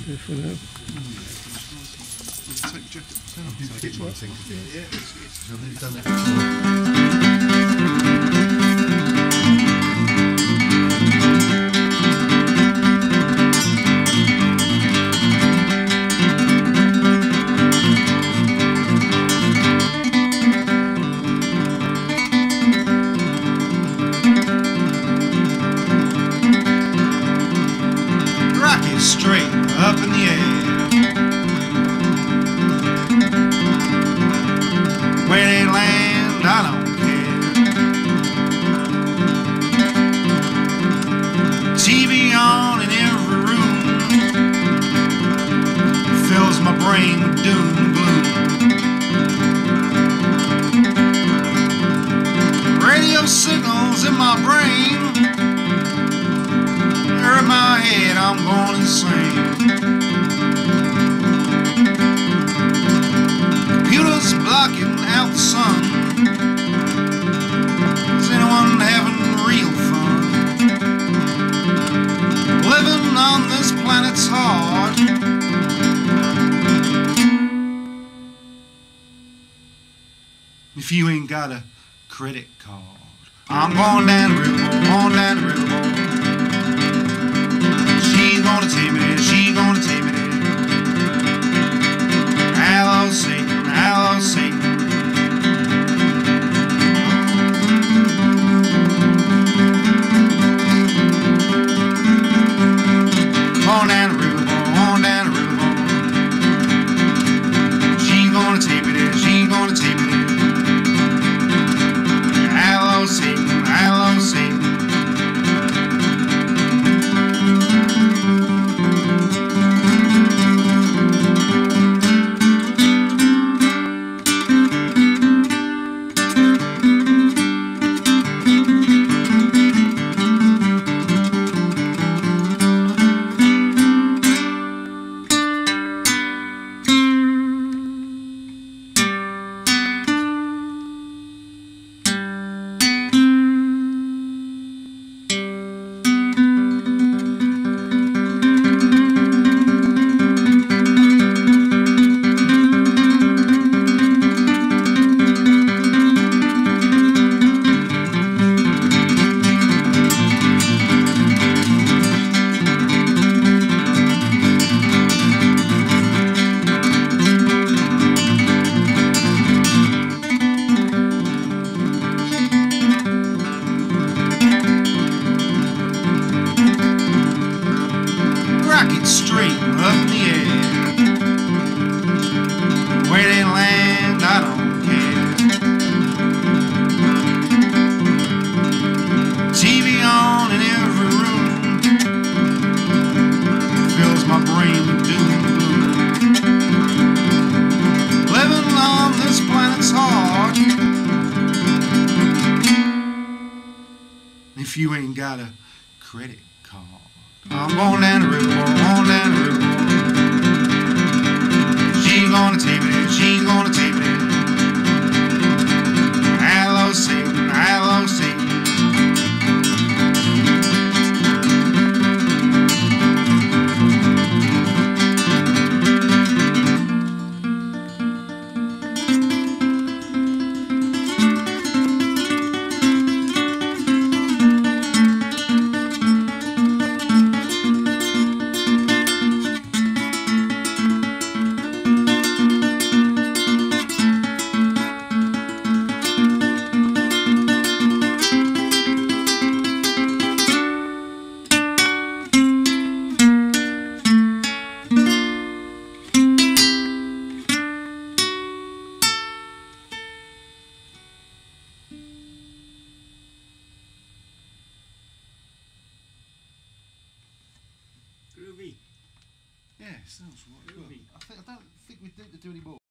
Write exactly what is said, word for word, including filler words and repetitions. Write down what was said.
Go for now. Take the jacket down. You keep one thing to do. Yeah, it's, it's So they've done that before. rocket straight up in the air. Where they land, I don't care. T V on in every room fills my brain with doom and gloom. Radio signals in my brain, they're in my head, I'm going insane. Computers blocking out the sun. Is anyone having real fun? Living on this planet's hard. If you ain't got a credit card, I'm going down the river, going down the river. She's gonna take me there, she's gonna take me there. Hello, Satan, hello, Satan. On down the river, on down the river. She's gonna take me there, she's gonna take me there. Hello, Satan, hello, Satan. Rocket straight up in the air. Where they land, I don't care. T V on in every room fills my brain with doom and gloom. Living on this planet's hard. If you ain't got a credit card, I'm going down the river, going down the river. She's gonna take me there, she's gonna take me there. Hello, Satan, hello, Satan. Groovy. Yeah, sounds right. Groovy. I think I don't think we need to do any more.